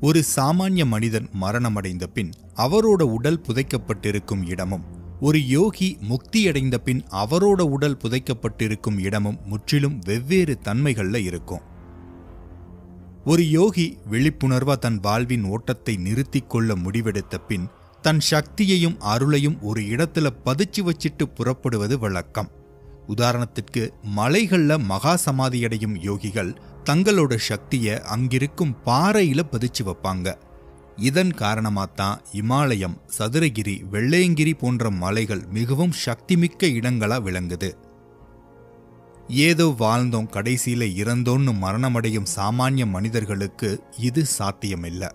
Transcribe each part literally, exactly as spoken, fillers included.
ஒரு சாமானிய மனிதன் மரணமடைந்த பின் அவரோட உடல் புதைக்கப்பட்டிருக்கும் இடமும், ஒரு யோகி முக்தியடைந்த பின் அவரோட உடல் புதைக்கப்பட்டிருக்கும் இடமும் முற்றிலும் வெவ்வேறு தன்மைகள்ல இருக்கும். ஒரு யோகி விழிப்புணர்வா தன் வாழ்வின் ஓட்டத்தை நிறுத்திக் கொள்ள முடிவெடுத்த பின் தன் சக்தியையும் அருளையும் ஒரு இடத்துல பதிச்சு வச்சிட்டு புறப்படுவது வழக்கம். உதாரணத்திற்கு, மலைகள்ல மகா சமாதியடையும் யோகிகள் தங்களோட சக்தியை அங்கிருக்கும் பாறையில பதிச்சு வைப்பாங்க. இதன் காரணமாத்தான் இமாலயம், சதுரகிரி, வெள்ளையங்கிரி போன்ற மலைகள் மிகவும் சக்திமிக்க இடங்களா விளங்குது. ஏதோ வாழ்ந்தோம் கடைசியில இறந்தோன்னு மரணமடையும் சாமானிய மனிதர்களுக்கு இது சாத்தியமில்லை.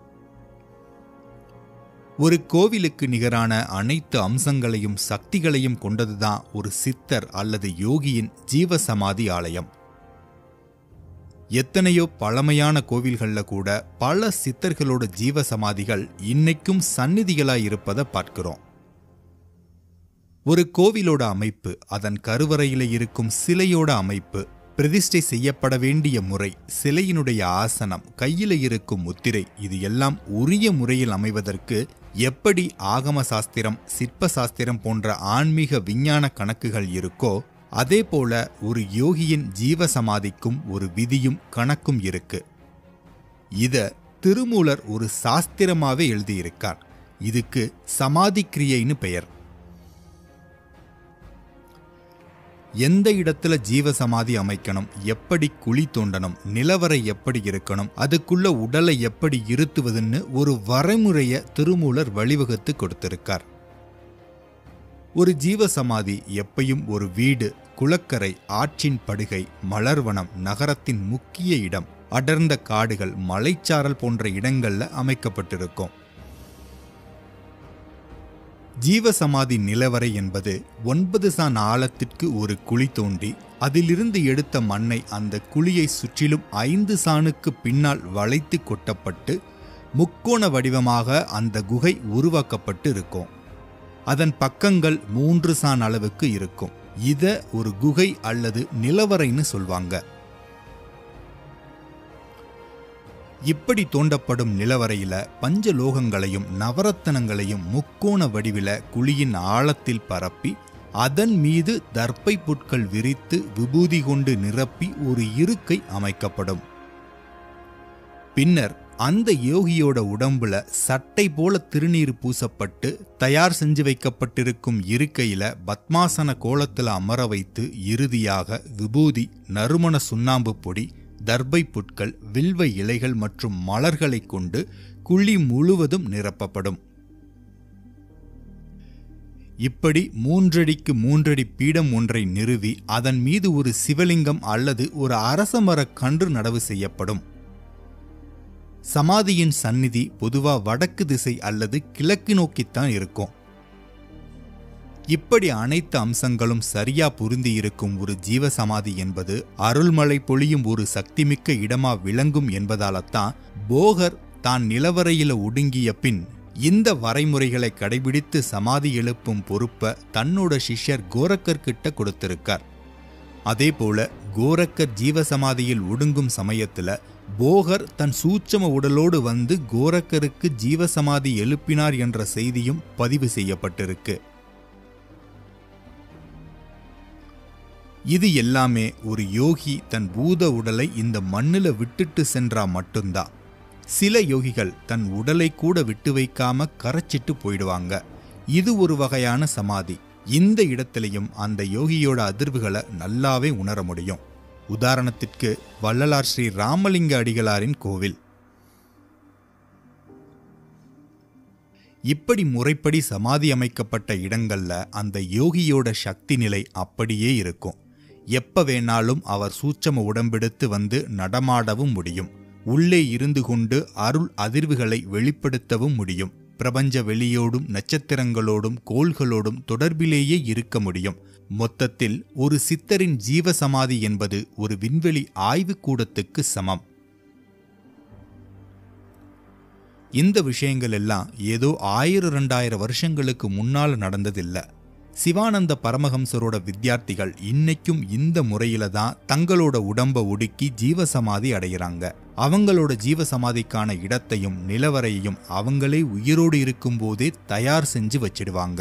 ஒரு கோவிலுக்கு நிகரான அனைத்து அம்சங்களையும் சக்திகளையும் கொண்டதுதான் ஒரு சித்தர் அல்லது யோகியின் ஜீவசமாதி ஆலயம். எத்தனையோ பழமையான கோவில்கள்ல கூட பல சித்தர்களோட ஜீவசமாதிகள் இன்னைக்கும் சந்நிதிகளாயிருப்பதை பார்க்கிறோம். ஒரு கோவிலோட அமைப்பு, அதன் கருவறையில இருக்கும் சிலையோட அமைப்பு, பிரதிஷ்டை செய்யப்பட வேண்டிய முறை, சிலையினுடைய ஆசனம், கையில இருக்கும் முத்திரை, இது எல்லாம் உரிய முறையில் அமைவதற்கு எப்படி ஆகம சாஸ்திரம், சிற்ப சாஸ்திரம் போன்ற ஆன்மீக விஞ்ஞான கணக்குகள் இருக்கோ, அதே போல ஒரு யோகியின் ஜீவசமாதிக்கும் ஒரு விதியும் கணக்கும் இருக்கு. இத திருமூலர் ஒரு சாஸ்திரமாவே எழுதியிருக்கார். இதுக்கு சமாதி கிரியைன்னு பெயர். எந்த இடத்துல ஜீவசமாதி அமைக்கணும், எப்படி குழி தோண்டணும், நிலவரை எப்படி இருக்கணும், அதுக்குள்ள உடலை எப்படி இருத்துவதுன்னு ஒரு வரைமுறைய திருமூலர் வழிவகுத்து கொடுத்திருக்கார். ஒரு ஜீவசமாதி எப்பையும் ஒரு வீடு, குளக்கரை, ஆற்றின் படுகை, மலர்வனம், நகரத்தின் முக்கிய இடம், அடர்ந்த காடுகள், மலைச்சாரல் போன்ற இடங்கள்ல அமைக்கப்பட்டிருக்கும். ஜீவசமாதி நிலவரை என்பது ஒன்பது சான் ஆழத்திற்கு ஒரு குழி தோண்டி அதிலிருந்து எடுத்த மண்ணை அந்த குழியை சுற்றிலும் ஐந்து சாணுக்கு பின்னால் வளைத்து கொட்டப்பட்டு முக்கோண வடிவமாக அந்த குகை உருவாக்கப்பட்டு இருக்கும். அதன் பக்கங்கள் மூன்று சான் அளவுக்கு இருக்கும். இத ஒரு குகை அல்லது நிலவரைன்னு சொல்வாங்க. இப்படி தோண்டப்படும் நிலவரையில பஞ்சலோகங்களையும் நவரத்தனங்களையும் முக்கோண வடிவில குழியின் ஆழத்தில் பரப்பி அதன் மீது தர்ப்பை புட்கள் விரித்து விபூதி கொண்டு நிரப்பி ஒரு இருக்கை அமைக்கப்படும். பின்னர் அந்த யோகியோட உடம்புல சட்டை போல திருநீர் பூசப்பட்டு தயார் செஞ்சு வைக்கப்பட்டிருக்கும் இருக்கையில பத்மாசன கோலத்துல அமர வைத்து இறுதியாக விபூதி, நறுமண சுண்ணாம்பு பொடி, தர்பை புட்கள், வில்வ இலைகள் மற்றும் மலர்களை கொண்டு குழி முழுவதும் நிரப்பப்படும். இப்படி மூன்றடிக்கு மூன்றடி பீடம் ஒன்றை நிறுவி அதன் மீது ஒரு சிவலிங்கம் அல்லது ஒரு அரசமர கன்று நடவு செய்யப்படும். சமாதியின் சந்நிதி பொதுவா வடக்கு திசை அல்லது கிழக்கு நோக்கித்தான் இருக்கும். இப்படி அனைத்து அம்சங்களும் சரியா பொருந்தி இருக்கும் ஒரு ஜீவசமாதி என்பது அருள்மழை பொழியும் ஒரு சக்திமிக்க இடமா விளங்கும் என்பதால்தான் போகர் தான் நிலவரையில ஒடுங்கிய பின் இந்த வரைமுறைகளை கடைபிடித்து சமாதி எழுப்பும் பொறுப்பை தன்னோட சிஷ்யர் கோரக்கர் கிட்ட கொடுத்திருக்கார். அதே போல கோரக்கர் ஜீவசமாதியில் ஒடுங்கும் சமயத்துல போகர் தன் சூட்சம உடலோடு வந்து கோரக்கருக்கு ஜீவசமாதி எழுப்பினார் என்ற செய்தியும் பதிவு செய்யப்பட்டிருக்கு. இது எல்லாமே ஒரு யோகி தன் பூத உடலை இந்த மண்ணுல விட்டுட்டு சென்றா மட்டும்தான். சில யோகிகள் தன் உடலை கூட விட்டு வைக்காம கரைச்சிட்டு போயிடுவாங்க. இது ஒரு வகையான சமாதி. இந்த இடத்திலையும் அந்த யோகியோட அதிர்வுகளை நல்லாவே உணர முடியும். உதாரணத்திற்கு வள்ளலார் ஸ்ரீ ராமலிங்க அடிகளாரின் கோவில். இப்படி முறைப்படி சமாதி அமைக்கப்பட்ட இடங்கள்ல அந்த யோகியோட சக்தி நிலை அப்படியே இருக்கும். எப்ப வேணாலும் அவர் சூட்சம உடம்பெடுத்து வந்து நடமாடவும் முடியும். உள்ளே இருந்து கொண்டு அருள் அதிர்வுகளை வெளிப்படுத்தவும் முடியும். பிரபஞ்ச வெளியோடும் நட்சத்திரங்களோடும் கோள்களோடும் தொடர்பிலேயே இருக்க முடியும். மொத்தத்தில் ஒரு சித்தரின் ஜீவசமாதி என்பது ஒரு விண்வெளி ஆய்வுக்கூடத்துக்கு சமம். இந்த விஷயங்கள் எல்லாம் ஏதோ ஆயிரம் ரெண்டாயிரம் வருஷங்களுக்கு முன்னால் நடந்ததில்லை. சிவானந்த பரமஹம்சரோட வித்தியார்த்திகள் இன்னைக்கும் இந்த முறையில தான் தங்களோட உடம்ப ஒடுக்கி ஜீவசமாதி அடைகிறாங்க. அவங்களோட ஜீவசமாதிக்கான இடத்தையும் நிலவரையையும் அவங்களே உயிரோடு இருக்கும் போதே தயார் செஞ்சு வச்சிடுவாங்க.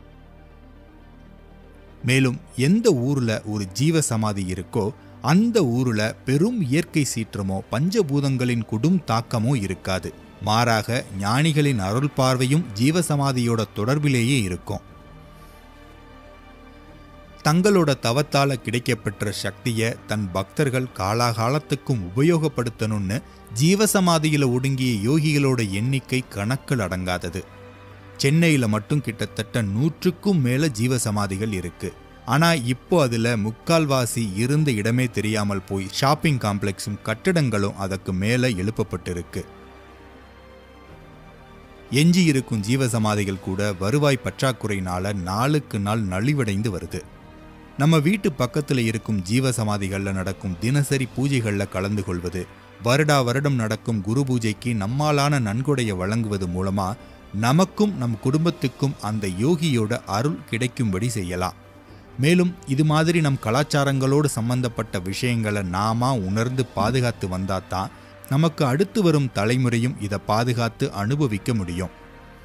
மேலும் எந்த ஊர்ல ஒரு ஜீவசமாதி இருக்கோ அந்த ஊர்ல பெரும் இயற்கை சீற்றமோ பஞ்சபூதங்களின் கொடும் தாக்கமோ இருக்காது. மாறாக ஞானிகளின் அருள் பார்வையும் ஜீவசமாதியோட தொடர்பிலேயே இருக்கும். தங்களோட தவத்தால கிடைக்கப்பெற்ற சக்தியை தன் பக்தர்கள் காலாகாலத்துக்கும் உபயோகப்படுத்தணும்னு ஜீவசமாதியில ஒடுங்கிய யோகிகளோட எண்ணிக்கை கணக்கில் அடங்காதது. சென்னையில மட்டும் கிட்டத்தட்ட நூற்றுக்கும் மேல ஜீவசமாதிகள் இருக்கு. ஆனா இப்போ அதுல முக்கால்வாசி இருந்த இடமே தெரியாமல் போய் ஷாப்பிங் காம்ப்ளெக்ஸும் கட்டிடங்களும் அதற்கு மேல எழுப்பப்பட்டிருக்கு. எஞ்சி இருக்கும் ஜீவசமாதிகள் கூட வருவாய் பற்றாக்குறையினால நாளுக்கு நாள் நலிவடைந்து வருது. நம்ம வீட்டு பக்கத்துல இருக்கும் ஜீவசமாதிகள்ல நடக்கும் தினசரி பூஜைகள்ல கலந்து கொள்வது, வருடா வருடம் நடக்கும் குரு பூஜைக்கு நம்மாலான நன்கொடையை வழங்குவது மூலமா நமக்கும் நம் குடும்பத்துக்கும் அந்த யோகியோட அருள் கிடைக்கும்படி செய்யலாம். மேலும் இது மாதிரி நம் கலாச்சாரங்களோடு சம்பந்தப்பட்ட விஷயங்களை நாம உணர்ந்து பாதுகாத்து வந்தாதான் நமக்கு அடுத்து வரும் தலைமுறையும் இதை பாதுகாத்து அனுபவிக்க முடியும்.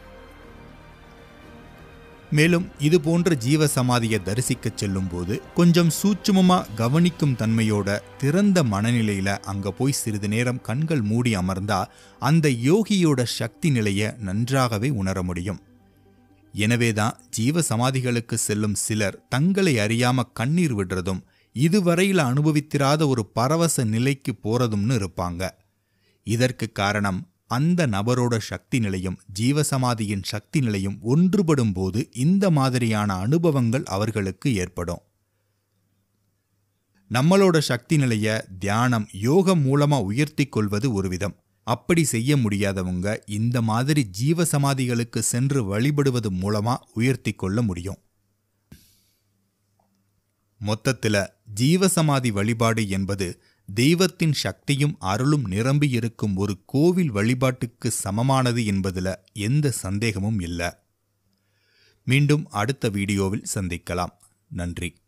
மேலும் இது போன்ற ஜீவசமாதியை தரிசிக்க செல்லும் போது கொஞ்சம் சூட்சுமமா கவனிக்கும் தன்மையோட திறந்த மனநிலையில அங்க போய் சிறிது நேரம் கண்கள் மூடி அமர்ந்தா அந்த யோகியோட சக்தி நிலையை நன்றாகவே உணர முடியும். எனவேதான் ஜீவசமாதிகளுக்கு செல்லும் சிலர் தங்களை அறியாம கண்ணீர் விடுறதும் இதுவரையில அனுபவித்திராத ஒரு பரவச நிலைக்கு போறதும்னு இருப்பாங்க. இதற்கு காரணம் அந்த நபரோட சக்தி நிலையும் ஜீவசமாதியின் சக்தி நிலையும் ஒன்றுபடும் போது இந்த மாதிரியான அனுபவங்கள் அவர்களுக்கு ஏற்படும். நம்மளோட சக்தி நிலைய தியானம் யோகம் மூலமா உயர்த்தி கொள்வது ஒரு விதம். அப்படி செய்ய முடியாதவங்க இந்த மாதிரி ஜீவசமாதிகளுக்கு சென்று வழிபடுவது மூலமா உயர்த்தி கொள்ள முடியும். மொத்தத்துல ஜீவசமாதி வழிபாடு என்பது தெய்வத்தின் சக்தியும் அருளும் நிரம்பி இருக்கும் ஒரு கோவில் வழிபாட்டுக்கு சமமானது என்பதுல எந்த சந்தேகமும் இல்லை. மீண்டும் அடுத்த வீடியோவில் சந்திக்கலாம். நன்றி.